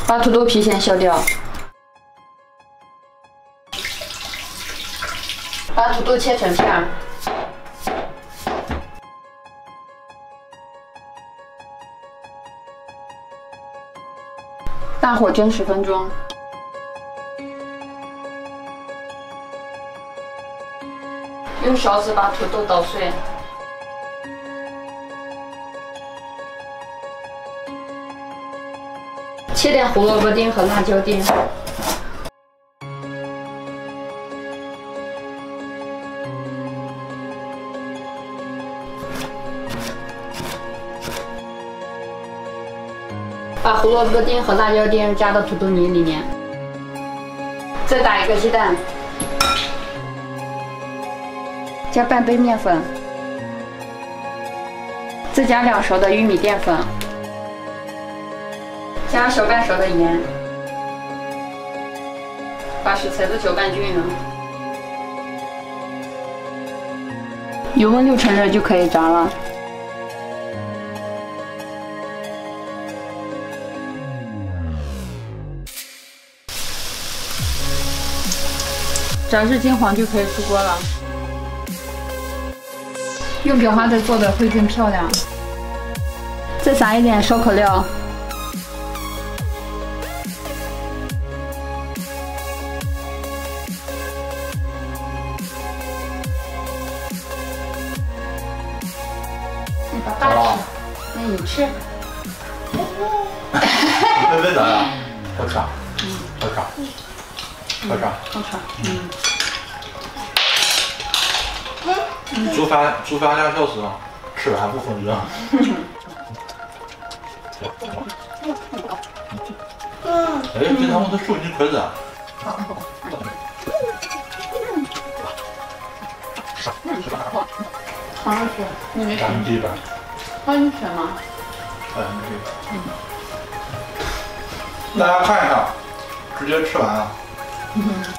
把土豆皮先削掉，把土豆切成片儿，大火蒸10分钟。用勺子把土豆捣碎。 切点胡萝卜丁和辣椒丁，把胡萝卜丁和辣椒丁加到土豆泥里面，再打1个鸡蛋，加半杯面粉，再加2勺的玉米淀粉。 加小半勺的盐，把食材都搅拌均匀，油温6成热就可以炸了。炸至金黄就可以出锅了。用裱花袋做的会更漂亮。再撒一点烧烤料。 好了， 那你吃。 味咋样？好吃啊，好吃啊，好吃啊， 好吃。 煮饭2小时，吃完还不分热。哎，经常我都手你筷子。 好好吃，你没吃？ 咱们这边。 放进去吗？ 大家看一下，直接吃完了。